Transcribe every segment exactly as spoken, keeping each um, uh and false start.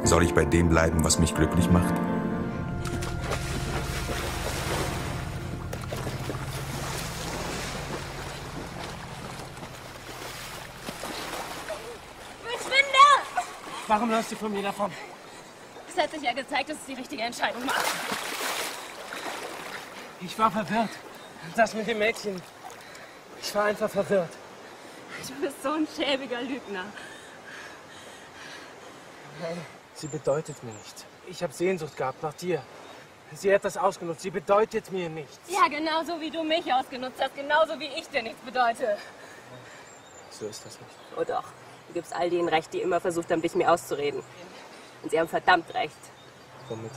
Soll ich bei dem bleiben, was mich glücklich macht? Verschwinde! Warum läufst du von mir davon? Es hat sich ja gezeigt, dass es die richtige Entscheidung war. Ich war verwirrt. Das mit dem Mädchen. Ich war einfach verwirrt. Du bist so ein schäbiger Lügner. Nein, sie bedeutet mir nichts. Ich habe Sehnsucht gehabt nach dir. Sie hat das ausgenutzt. Sie bedeutet mir nichts. Ja, genauso wie du mich ausgenutzt hast. Genauso wie ich dir nichts bedeute. So ist das nicht. Oh doch. Du gibst all denen recht, die immer versucht haben, dich mir auszureden. Und sie haben verdammt recht. Womit?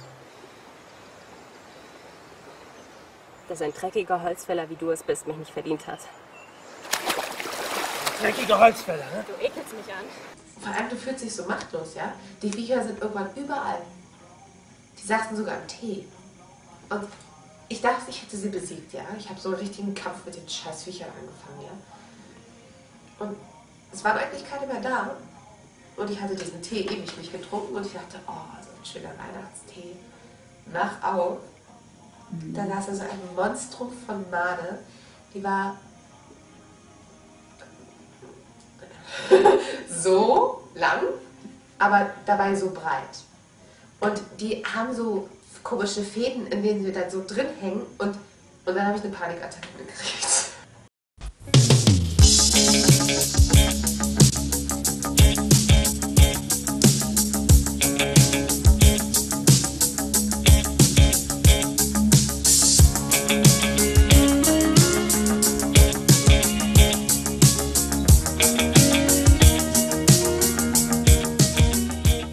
Dass ein dreckiger Holzfäller, wie du es bist, mich nicht verdient hat. Dreckiger Holzfäller, ne? Du ekelst mich an. Vor allem, du fühlst dich so machtlos, ja? Die Viecher sind irgendwann überall. Die saßen sogar im Tee. Und ich dachte, ich hätte sie besiegt, ja? Ich habe so einen richtigen Kampf mit den scheiß Viechern angefangen, ja? Und es waren eigentlich keine mehr da. Und ich hatte diesen Tee ewig nicht getrunken und ich dachte, oh, so ein schöner Weihnachtstee. Mach auf. Mhm. Da saß also ein Monstrum von Made. Die war so lang, aber dabei so breit. Und die haben so komische Fäden, in denen sie dann so drin hängen. Und, und dann habe ich eine Panikattacke gekriegt.